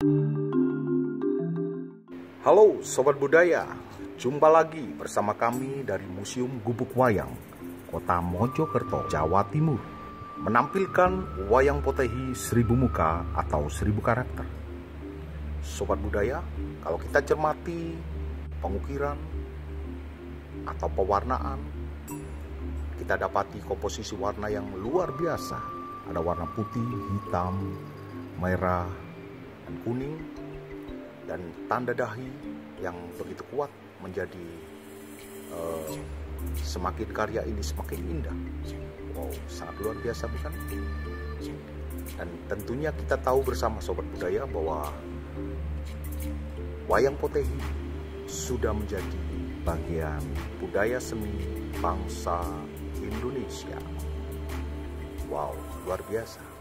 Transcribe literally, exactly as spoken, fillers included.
Halo Sobat Budaya, jumpa lagi bersama kami dari Museum Gubuk Wayang, Kota Mojokerto, Jawa Timur, menampilkan wayang potehi seribu muka atau seribu karakter. Sobat Budaya, kalau kita cermati pengukiran atau pewarnaan, kita dapati komposisi warna yang luar biasa. Ada warna putih, hitam, merah, dan kuning, dan tanda dahi yang begitu kuat menjadi uh, semakin karya ini semakin indah. Wow, sangat luar biasa bukan? Dan tentunya kita tahu bersama Sobat Budaya bahwa wayang potehi sudah menjadi bagian budaya seni bangsa Indonesia. Wow, luar biasa.